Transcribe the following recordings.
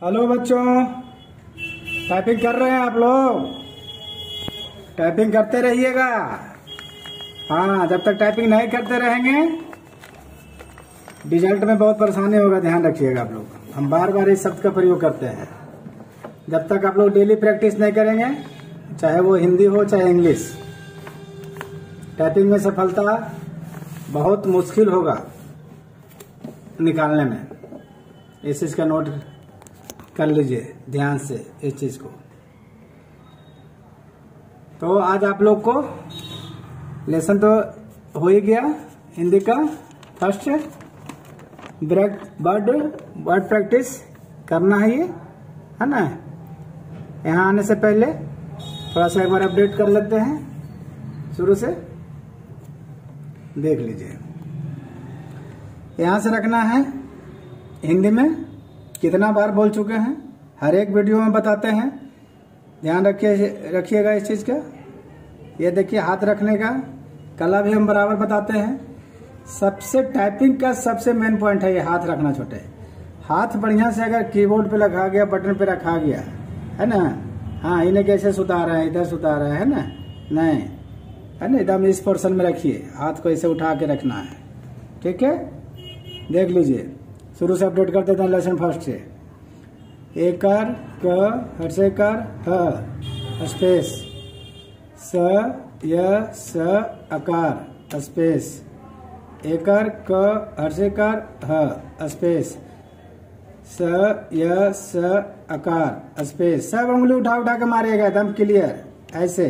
Hello बच्चों, typing कर रहे हैं आप लोग? टाइपिंग करते रहिएगा। हाँ, जब तक टाइपिंग नहीं करते रहेंगे रिजल्ट में बहुत परेशानी होगा। ध्यान रखिएगा आप लोग। हम बार बार इस शब्द का प्रयोग करते हैं। जब तक आप लोग डेली प्रैक्टिस नहीं करेंगे, चाहे वो हिंदी हो चाहे इंग्लिश, टाइपिंग में सफलता बहुत मुश्किल होगा निकालने में। इस चीज का नोट कर लीजिए ध्यान से इस चीज को। तो आज आप लोग को लेसन तो हो ही गया हिंदी का। फर्स्ट वर्ड प्रैक्टिस करना है, ये है ना। यहाँ आने से पहले थोड़ा सा एक बार अपडेट कर लेते हैं। शुरू से देख लीजिए। यहाँ से रखना है हिंदी में कितना बार बोल चुके हैं, हर एक वीडियो में बताते हैं। ध्यान रखिएगा इस चीज का। ये देखिए हाथ रखने का कला भी हम बराबर बताते हैं। सबसे टाइपिंग का सबसे मेन पॉइंट है ये हाथ रखना। छोटे हाथ बढ़िया से अगर कीबोर्ड पे लगा गया, बटन पे रखा गया है ना। हाँ, इन्हें कैसे सुधार है, इधर सुधार है ना, नहीं है ना, एकदम इस पोर्शन में रखिए। हाथ को ऐसे उठा के रखना है, ठीक है। देख लीजिए, शुरू से अपडेट करते थे लेसन फर्स्ट से। एकार क हर्षेकार ह स्पेस स य स अकार स्पेस एकार क हर्षेकार ह स्पेस स य स अकार स्पेस। सब उंगली उठा उठा के मारिएगा एकदम क्लियर ऐसे।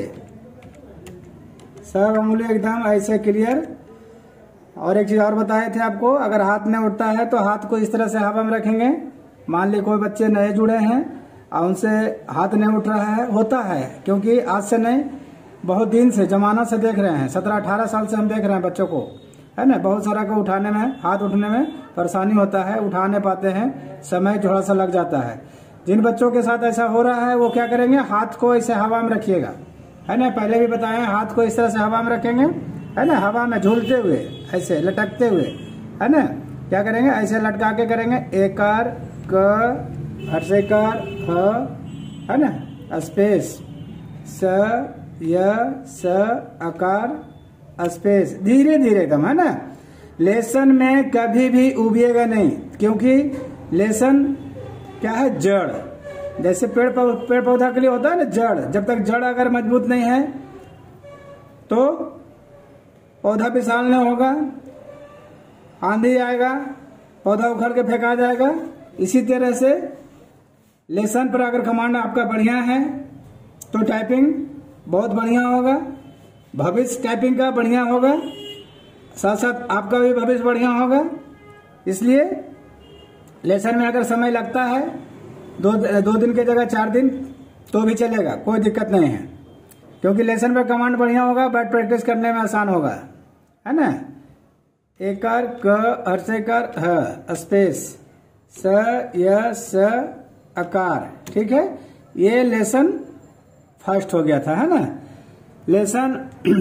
सब उंगली एकदम ऐसे क्लियर। और एक चीज और बताए थे आपको, अगर हाथ नहीं उठता है तो हाथ को इस तरह से हवा में रखेंगे। मान ली कोई बच्चे नए जुड़े हैं और उनसे हाथ नहीं उठ रहा है, होता है क्योंकि आज से नहीं, बहुत दिन से, जमाना से देख रहे हैं। 17-18 साल से हम देख रहे हैं बच्चों को, है ना। बहुत सारा को उठाने में, हाथ उठने में परेशानी होता है, उठा नहीं पाते हैं, समय थोड़ा सा लग जाता है। जिन बच्चों के साथ ऐसा हो रहा है वो क्या करेंगे, हाथ को ऐसे हवा में रखिएगा, है ना। पहले भी बताया, हाथ को इस तरह से हवा में रखेंगे, है ना, हवा में झूलते हुए, ऐसे लटकते हुए, है ना। क्या करेंगे, ऐसे लटका के करेंगे। एकार क हर्षेकार ह, है ना, स्पेस स य स अकार स्पेस। धीरे धीरे एकदम, है ना। लेसन में कभी भी उबिएगा नहीं, क्योंकि लेसन क्या है, जड़। जैसे पेड़ पौधा के लिए होता है ना जड़। जब तक जड़ अगर मजबूत नहीं है तो पौधा विशाल नहीं होगा, आंधी आएगा, पौधा उखड़ के फेंका जाएगा। इसी तरह से लेसन पर अगर कमांड आपका बढ़िया है तो टाइपिंग बहुत बढ़िया होगा, भविष्य टाइपिंग का बढ़िया होगा, साथ साथ आपका भी भविष्य बढ़िया होगा। इसलिए लेसन में अगर समय लगता है दो दिन की जगह 4 दिन तो भी चलेगा, कोई दिक्कत नहीं है, क्योंकि लेसन में कमांड बढ़िया होगा, बैट प्रैक्टिस करने में आसान होगा, है ना। एकार क हर्षेकार ह स्पेस स य स अकार, ठीक है। ये लेसन फर्स्ट हो गया था, है ना। लेसन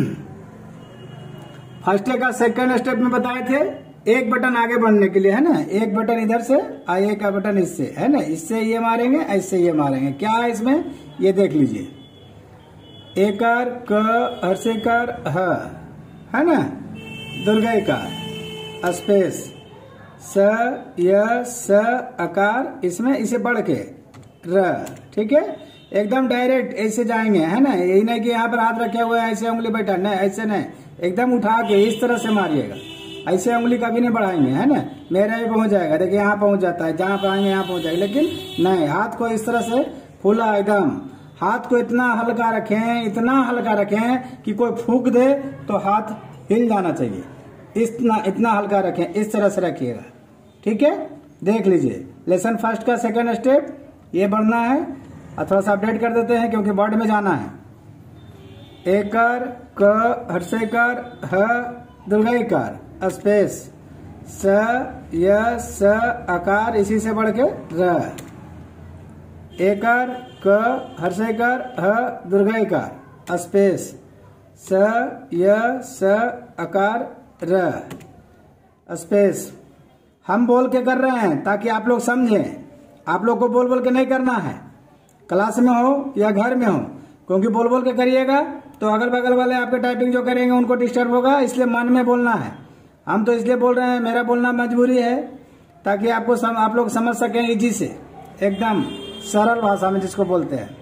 फर्स्ट का सेकंड स्टेप में बताए थे, एक बटन आगे बढ़ने के लिए, है ना। एक बटन इधर से और एक का बटन इससे, है ना। इससे ये मारेंगे, ऐसे ये मारेंगे। क्या है इसमें, ये देख लीजिए। एकार क हर्षेकार ह, है ना, दुर्गाकार स्पेस स य स अकार, इसमें इसे बढ़ के र, ठीक है। एकदम डायरेक्ट ऐसे जाएंगे, है ना। यही नहीं कि यहाँ पर हाथ रखे हुए ऐसे उंगली बैठा, नहीं, ऐसे नहीं, एकदम उठा के इस तरह से मारिएगा। ऐसे उंगली कभी नहीं बढ़ाएंगे, है ना। मेरा भी पहुंच जाएगा, देखिए यहाँ पहुंच जाता है, जहां पर आएंगे यहाँ पहुंच जाएगा। लेकिन नहीं, हाथ को इस तरह से खुला एकदम, हाथ को इतना हल्का रखें, इतना हल्का रखें कि कोई फूंक दे तो हाथ हिल जाना चाहिए। इतना हल्का रखें, इस तरह से रखिएगा, ठीक है। देख लीजिए, लेसन फर्स्ट का सेकंड स्टेप ये बढ़ना है। और थोड़ा सा अपडेट कर देते हैं क्योंकि वर्ड में जाना है। एकार क हर्षेकार ह दुर्गाकार स्पेस स य स अकार, इसी से बढ़ के र। एकार क हर्षेकार ह दुर्गाकार स्पेस स य स अकार र स्पेस। हम बोल के कर रहे हैं ताकि आप लोग समझें। आप लोग को बोल बोल के नहीं करना है, क्लास में हो या घर में हो, क्योंकि बोल बोल के करिएगा तो अगल बगल वाले आपके टाइपिंग जो करेंगे उनको डिस्टर्ब होगा, इसलिए मन में बोलना है। हम तो इसलिए बोल रहे हैं, मेरा बोलना मजबूरी है ताकि आप लोग समझ सकें इजी से, एकदम सरल भाषा में जिसको बोलते हैं।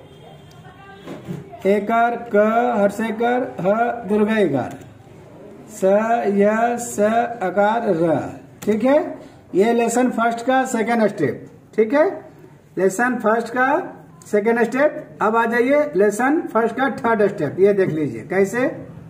एकर, क, हर्षेकर, ह, दीर्घईकार, स, य, स, अकार, र। ठीक है, ये लेसन फर्स्ट का सेकेंड स्टेप। ठीक है, लेसन फर्स्ट का सेकेंड स्टेप। अब आ जाइए लेसन फर्स्ट का थर्ड स्टेप। ये देख लीजिए कैसे,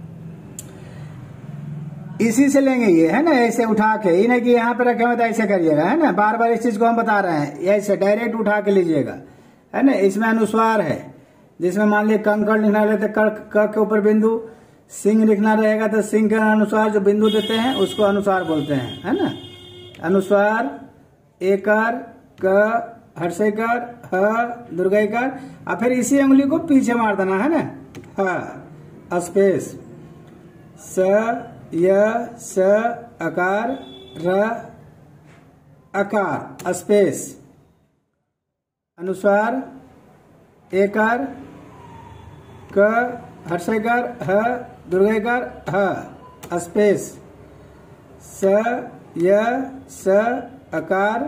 इसी से लेंगे ये, है ना, ऐसे उठा के, ये नहीं कि यहाँ पे रखे हुए तो ऐसे करिएगा, है ना। बार बार इस चीज को हम बता रहे हैं, ऐसे डायरेक्ट उठा के लीजिएगा, है ना। इसमें अनुस्वार है, जिसमें मान लीजिए कंकड़ लिखना रहता है, क के ऊपर बिंदु, सिंह लिखना रहेगा तो सिंह के अनुसार जो बिंदु देते हैं उसको अनुस्वार बोलते हैं, है ना। अनुस्वार, एकार, क, हर्षेकार, ह, दीर्घईकार, और फिर इसी उंगली को पीछे मार देना, है ना। ह, स्पेस, स, य, स, अकार, र, अकार, स्पेस, अनुस्वार, एकार, क, हर्षेकार, ह, दीर्घईकार, ह, स्पेस, स, य, स, अकार,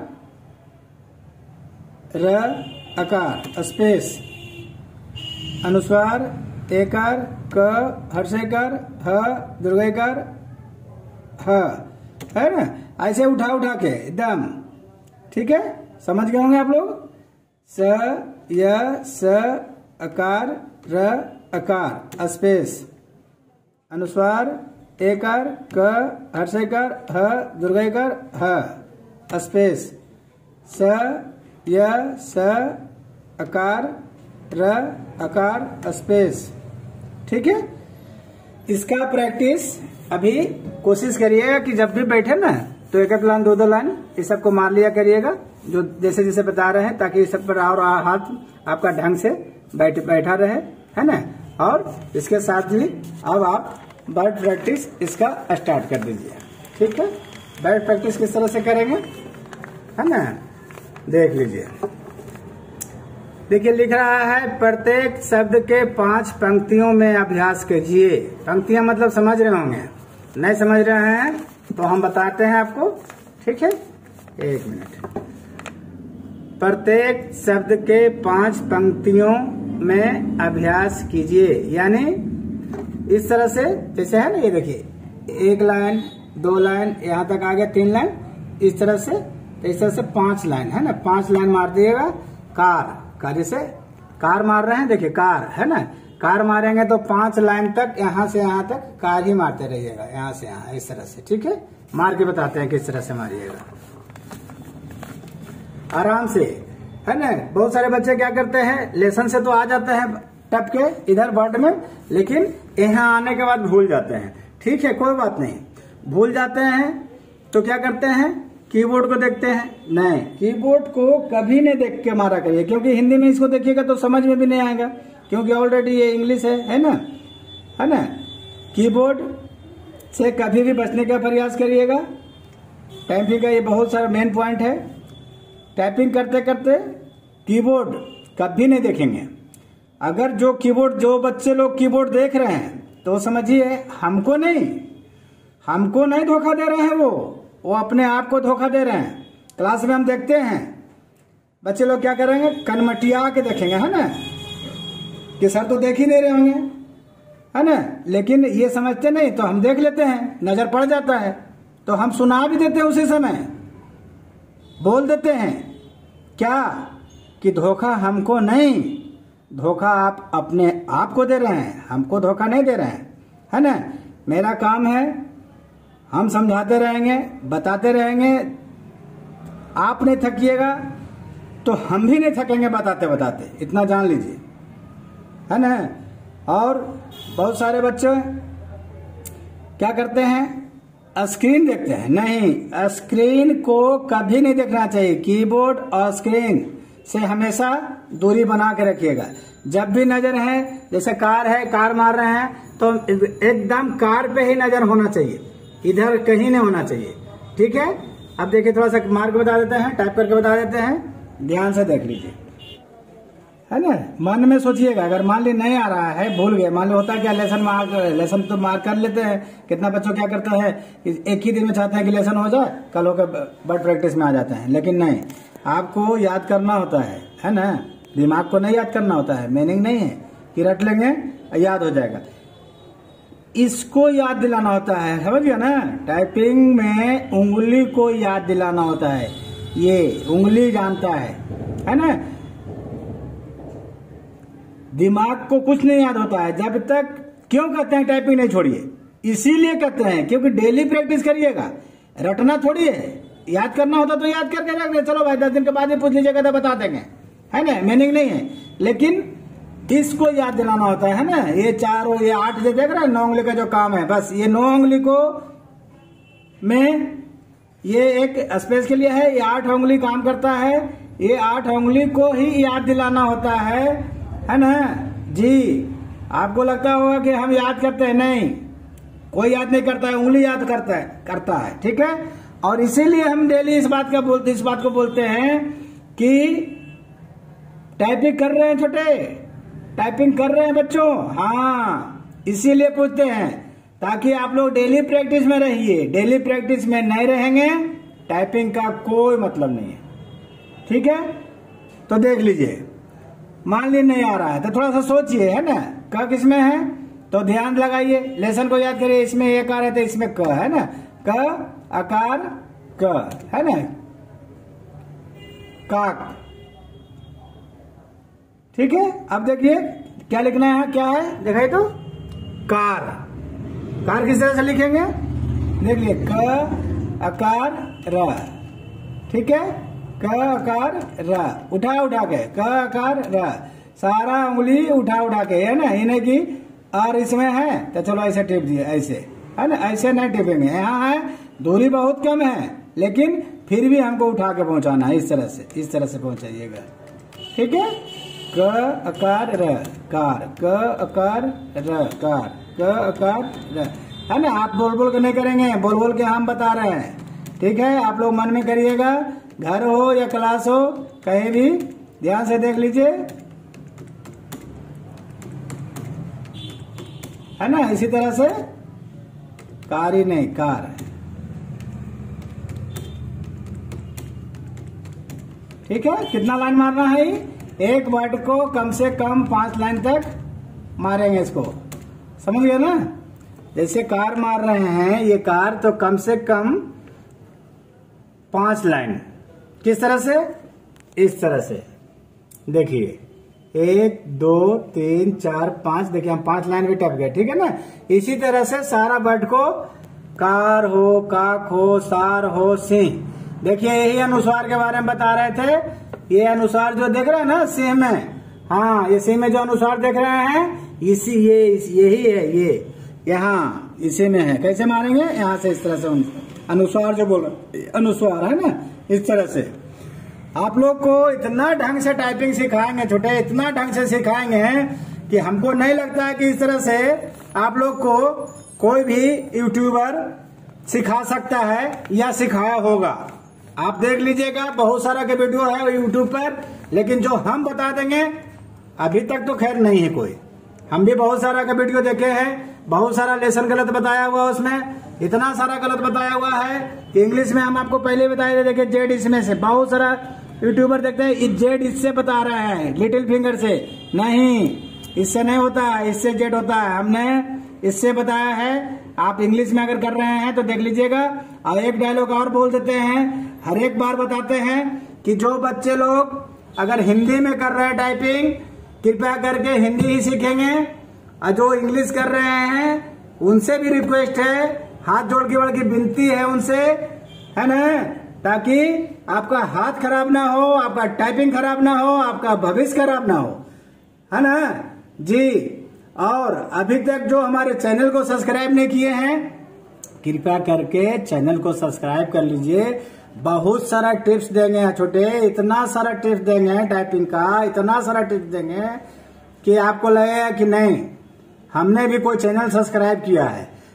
र, अकार, स्पेस, अनुस्वार, एकार, क, हर्षेकार, ह, दीर्घईकार, ह, है ना। ऐसे उठा उठा के एकदम, ठीक है, समझ गए होंगे आप लोग। स, य, स, अकार, र, अकार, स्पेस, अनुस्वार, एकार, क, हर्षेकार, ह, दीर्घईकार, ह, स्पेस, स, य, स, अकार, र, अकार, स्पेस। ठीक है, इसका प्रैक्टिस अभी कोशिश करिएगा कि जब भी बैठे ना तो एक एक लाइन, दो दो लाइन इस सबको मार लिया करिएगा, जो जैसे जैसे बता रहे हैं, ताकि इस सब पर और हाथ आपका ढंग से बैठा रहे, है ना। और इसके साथ ही अब आप वर्ड प्रैक्टिस इसका स्टार्ट कर दीजिए। ठीक है, वर्ड प्रैक्टिस किस तरह से करेंगे, है ना, देख लीजिए। देखिए लिख रहा है, प्रत्येक शब्द के 5 पंक्तियों में अभ्यास कीजिए। पंक्तियां मतलब समझ रहे होंगे, नहीं समझ रहे हैं तो हम बताते हैं आपको। ठीक है, एक मिनट। प्रत्येक शब्द के 5 पंक्तियों में अभ्यास कीजिए, यानी इस तरह से, जैसे है ना, ये देखिए 1 लाइन, 2 लाइन, यहाँ तक आ गया 3 लाइन, इस तरह से 5 लाइन, है ना। 5 लाइन मार दिएगा। कार, जैसे कार मार रहे हैं, देखिए कार, है ना, कार मारेंगे तो 5 लाइन तक, यहाँ से यहाँ तक कार ही मारते रहिएगा, यहाँ से यहाँ, इस तरह से। ठीक है, मार के बताते हैं किस तरह से मारिएगा, आराम से, है ना। बहुत सारे बच्चे क्या करते हैं, लेसन से तो आ जाते हैं टप के इधर वर्ड में, लेकिन यहाँ आने के बाद भूल जाते हैं। ठीक है, कोई बात नहीं, भूल जाते हैं तो क्या करते हैं, कीबोर्ड को देखते हैं। नहीं, कीबोर्ड को कभी नहीं देख के मारा करिए, क्योंकि हिंदी में इसको देखिएगा तो समझ में भी नहीं आएगा, क्योंकि ऑलरेडी ये इंग्लिश है ना, है ना। कीबोर्ड से कभी भी बचने का प्रयास करिएगा। टाइपिंग का ये बहुत सारा मेन पॉइंट है। टाइपिंग करते करते कीबोर्ड कभी नहीं देखेंगे। अगर जो बच्चे लोग कीबोर्ड देख रहे हैं तो समझिए हमको नहीं धोखा दे रहे हैं, वो अपने आप को धोखा दे रहे हैं। क्लास में हम देखते हैं बच्चे लोग क्या करेंगे, कनमटिया के देखेंगे, है ना, कि सर तो देख ही नहीं रहे होंगे, है ना, लेकिन ये समझते नहीं तो हम देख लेते हैं, नजर पड़ जाता है तो हम सुना भी देते हैं, उसी समय बोल देते हैं क्या कि धोखा हमको नहीं, धोखा आप अपने आप को दे रहे हैं, हमको धोखा नहीं दे रहे हैं, है ना। मेरा काम है, हम समझाते रहेंगे, बताते रहेंगे, आप नहीं थकिएगा तो हम भी नहीं थकेंगे बताते बताते, इतना जान लीजिए, है ना। और बहुत सारे बच्चे क्या करते हैं, स्क्रीन देखते हैं। नहीं, स्क्रीन को कभी नहीं देखना चाहिए। कीबोर्ड और स्क्रीन से हमेशा दूरी बना के रखिएगा। जब भी नजर है, जैसे कार है, कार मार रहे हैं तो एकदम कार पे ही नजर होना चाहिए, इधर कहीं नहीं होना चाहिए। ठीक है, अब देखिए थोड़ा सा मार के बता देते हैं, टाइप करके बता देते हैं। ध्यान से देख लीजिए, है ना। मन में सोचिएगा, अगर मान ली नहीं आ रहा है, भूल गए, मान लो होता है क्या, लेसन तो मार्क कर लेते हैं। कितना बच्चों क्या करते हैं, एक ही दिन में चाहते हैं कि लेसन हो जाए, कल होकर बट प्रैक्टिस में आ जाते हैं। लेकिन नहीं, आपको याद करना होता है ना। दिमाग को नहीं याद करना होता है, मीनिंग नहीं है कि रट लेंगे याद हो जाएगा। इसको याद दिलाना होता है, समझ गया ना। टाइपिंग में उंगली को याद दिलाना होता है, ये उंगली जानता है ना। दिमाग को कुछ नहीं याद होता है जब तक। क्यों कहते हैं टाइपिंग नहीं छोड़िए, इसीलिए कहते हैं क्योंकि डेली प्रैक्टिस करिएगा। रटना थोड़ी है, याद करना होता तो याद करके रख दे, चलो भाई 10 दिन के बाद ही पूछ लीजिएगा तो बता देंगे, है ना। मीनिंग नहीं है, लेकिन इसको याद दिलाना होता है ना। ये 4 ये 8 जो देख रहे हैं 9 उंगली का जो काम है, बस ये 9 उंगली को में ये एक स्पेस के लिए है, ये 8 उंगली काम करता है। ये 8 उंगली को ही याद दिलाना होता है ना जी। आपको लगता होगा कि हम याद करते हैं, नहीं, कोई याद नहीं करता है, उंगली याद करता है, ठीक है। और इसीलिए हम डेली इस बात को बोलते हैं कि टाइपिंग कर रहे हैं छोटे, टाइपिंग कर रहे हैं बच्चों, हाँ, इसीलिए पूछते हैं ताकि आप लोग डेली प्रैक्टिस में रहिए। डेली प्रैक्टिस में नहीं रहेंगे, टाइपिंग का कोई मतलब नहीं है, ठीक है। तो देख लीजिए, मान ली नहीं आ रहा है तो थोड़ा सा सोचिए, है ना। क किसमें है तो ध्यान लगाइए, लेसन को याद करिए। इसमें एक आ रहा है तो इसमें क है ना, क आकार क, है ना, काक, ठीक है। अब देखिए क्या लिखना है, क्या है दिखाई तो, कार। कार किस तरह से लिखेंगे, देखिए क आकार र, ठीक है, क आकार र, उठा के क आकार र, सारा उंगली उठा के, है ना, इन्हें की। और इसमें है तो चलो ऐसे टिप दिए, ऐसे, है ना, ऐसे नहीं टिपेंगे। यहाँ है दूरी बहुत कम है, लेकिन फिर भी हमको उठा के पहुंचाना है, इस तरह से पहुंचाइएगा, ठीक है। क आकार र कार, क आकार र कार, क आकार र, है ना। आप बोल के नहीं करेंगे, बोल के हम बता रहे हैं, ठीक है। आप लोग मन में करिएगा, घर हो या क्लास हो, कहीं भी ध्यान से देख लीजिए, है ना। इसी तरह से कार ही नहीं, कार, ठीक है। कितना लाइन मारना है, एक वर्ड को कम से कम 5 लाइन तक मारेंगे, इसको समझ गए ना। जैसे कार मार रहे हैं, ये कार, तो कम से कम 5 लाइन। किस तरह से, इस तरह से देखिए, 1 2 3 4 5, देखिए हम 5 लाइन भी टप गए, ठीक है ना। इसी तरह से सारा वर्ड को, कार हो, काक हो, सार हो, सिंह। देखिए यही अनुस्वार के बारे में बता रहे थे। ये अनुस्वार जो देख रहे हैं ना सिंह में, हाँ, ये सिंह में जो अनुस्वार देख रहे हैं, यही है, ये यहाँ इसी में है। कैसे मारेंगे, यहाँ से इस तरह से अनुस्वार जो बोल रहे, अनुस्वार, है ना, इस तरह से। आप लोग को इतना ढंग से टाइपिंग सिखाएंगे छोटे, इतना ढंग से सिखाएंगे कि हमको नहीं लगता है कि इस तरह से आप लोग को कोई भी यूट्यूबर सिखा सकता है या सिखाया होगा। आप देख लीजिएगा, बहुत सारा के वीडियो है यूट्यूब पर, लेकिन जो हम बता देंगे अभी तक तो खैर नहीं है कोई। हम भी बहुत सारा का वीडियो देखे हैं, बहुत सारा लेसन गलत बताया हुआ, उसमें इतना सारा गलत बताया हुआ है कि इंग्लिश में हम आपको पहले बताए थे। देखिए जेड इसमें से, बहुत सारा यूट्यूबर देखते हैं जेड इससे बता रहे हैं, लिटिल फिंगर से। नहीं, इससे नहीं होता है, इससे जेड होता है। हमने इससे बताया है। आप इंग्लिश में अगर कर रहे हैं तो देख लीजिएगा। और एक डायलॉग और बोल देते हैं, हर एक बार बताते हैं कि जो बच्चे लोग अगर हिंदी में कर रहे हैं टाइपिंग, कृपया करके हिंदी ही सीखेंगे। और जो इंग्लिश कर रहे हैं उनसे भी रिक्वेस्ट है, हाथ जोड़ के बड़ी विनती है उनसे, है ना, ताकि आपका हाथ खराब ना हो, आपका टाइपिंग खराब ना हो, आपका भविष्य खराब ना हो, है ना जी। और अभी तक जो हमारे चैनल को सब्सक्राइब नहीं किए हैं, कृपया करके चैनल को सब्सक्राइब कर लीजिए। बहुत सारा टिप्स देंगे छोटे, इतना सारा टिप्स देंगे टाइपिंग का, इतना सारा टिप्स देंगे कि आपको लगेगा कि नहीं, हमने भी कोई चैनल सब्सक्राइब किया है।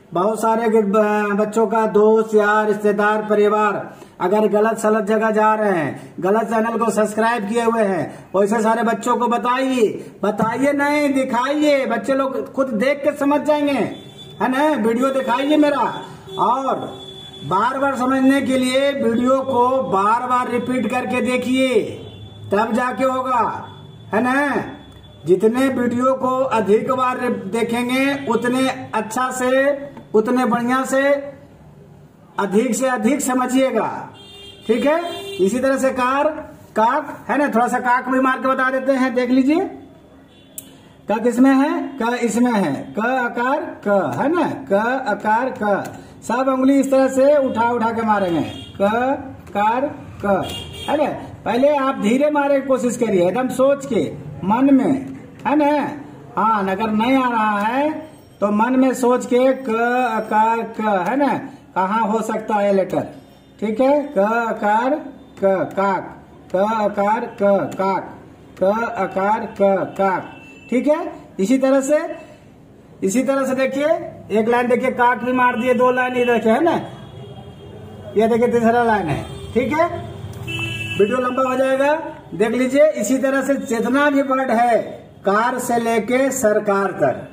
बहुत सारे बच्चों का दोस्त यार रिश्तेदार परिवार अगर गलत सलत जगह जा रहे हैं, गलत चैनल को सब्सक्राइब किए हुए हैं, वैसे सारे बच्चों को बताइए नहीं दिखाइए, बच्चे लोग खुद देख के समझ जाएंगे, है ना। वीडियो दिखाइए मेरा, और बार बार समझने के लिए वीडियो को बार बार रिपीट करके देखिए, तब जाके होगा, है ना। जितने वीडियो को अधिक बार देखेंगे उतने अच्छा से, उतने बढ़िया से अधिक समझिएगा, ठीक है। इसी तरह से काक है ना, थोड़ा सा काक भी मार के बता देते हैं, देख लीजिए। क किसमें है, क इसमें है, क आकार क, है ना, क आकार क। सब उंगली इस तरह से उठा के मारेंगे, क कार क, है ना। पहले आप धीरे मारे की कोशिश करिए, एकदम सोच के मन में, है ना। हाँ, अगर नहीं आ रहा है तो मन में सोच के क आकार क, है ना, कहाँ हो सकता है लेटर, ठीक है। क आकार क काक, क आकार क काक, क आकार क काक, ठीक है। इसी तरह से देखिए, एक लाइन देखिए, काक भी मार दिए, 2 लाइन इधर के, है ना। ये देखिए तीसरा लाइन है, ठीक है। वीडियो लंबा हो जाएगा, देख लीजिए। इसी तरह से जितना भी वर्ड है कार से लेके सरकार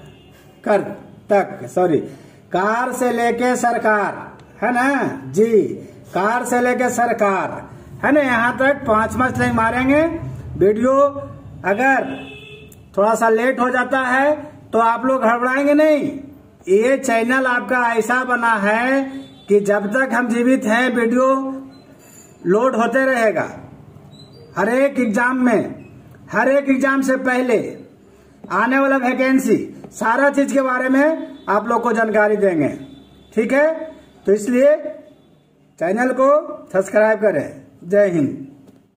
कार से लेके सरकार, है ना जी, कार से लेके सरकार, है ना, यहाँ तक 5 लाइन मारेंगे। वीडियो अगर थोड़ा सा लेट हो जाता है तो आप लोग घबराएंगे नहीं। ये चैनल आपका ऐसा बना है कि जब तक हम जीवित हैं वीडियो लोड होते रहेगा। हर एक एग्जाम से पहले आने वाला वैकेंसी, सारा चीज के बारे में आप लोग को जानकारी देंगे, ठीक है। तो इसलिए चैनल को सब्सक्राइब करें। जय हिंद।